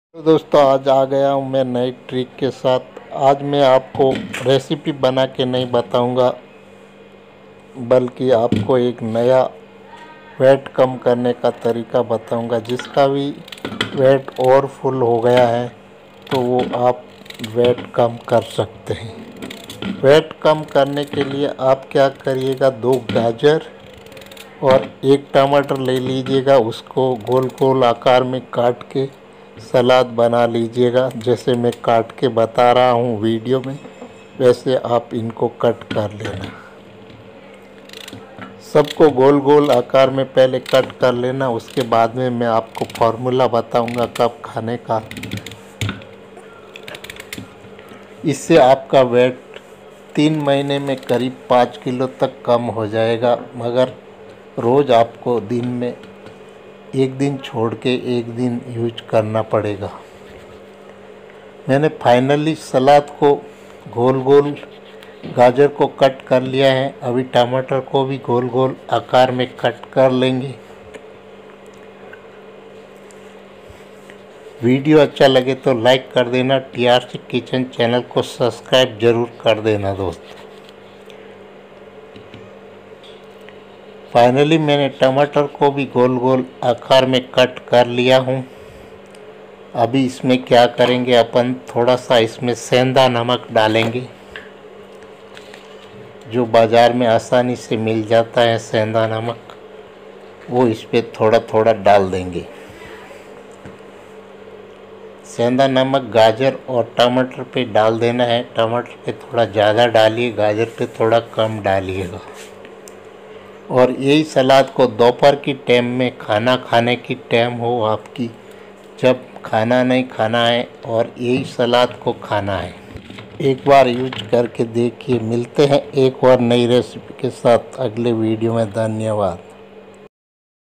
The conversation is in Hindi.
तो दोस्तों आज आ गया हूँ मैं नई ट्रिक के साथ। आज मैं आपको रेसिपी बना के नहीं बताऊंगा, बल्कि आपको एक नया वेट कम करने का तरीका बताऊंगा। जिसका भी वेट और फुल हो गया है तो वो आप वेट कम कर सकते हैं। वेट कम करने के लिए आप क्या करिएगा, 2 गाजर और 1 टमाटर ले लीजिएगा। उसको गोल गोल आकार में काट के सलाद बना लीजिएगा। जैसे मैं काट के बता रहा हूँ वीडियो में, वैसे आप इनको कट कर लेना। सबको गोल गोल आकार में पहले कट कर लेना। उसके बाद में मैं आपको फॉर्मूला बताऊंगा कब खाने का। इससे आपका वेट 3 महीने में करीब 5 किलो तक कम हो जाएगा, मगर रोज़ आपको दिन में 1 दिन छोड़ के 1 दिन यूज करना पड़ेगा। मैंने फाइनली सलाद को गोल गोल गाजर को कट कर लिया है। अभी टमाटर को भी गोल गोल आकार में कट कर लेंगे। वीडियो अच्छा लगे तो लाइक कर देना। TRC किचन चैनल को सब्सक्राइब जरूर कर देना दोस्त। फाइनली मैंने टमाटर को भी गोल गोल आकार में कट कर लिया हूँ। अभी इसमें क्या करेंगे, अपन थोड़ा सा इसमें सेंधा नमक डालेंगे, जो बाज़ार में आसानी से मिल जाता है सेंधा नमक, वो इस पर थोड़ा थोड़ा डाल देंगे। सेंधा नमक गाजर और टमाटर पे डाल देना है। टमाटर पे थोड़ा ज़्यादा डालिए, गाजर पे थोड़ा कम डालिएगा। और यही सलाद को दोपहर की टाइम में, खाना खाने की टाइम हो आपकी, जब खाना नहीं खाना है और यही सलाद को खाना है, एक बार यूज करके देखिए। मिलते हैं एक और नई रेसिपी के साथ अगले वीडियो में। धन्यवाद।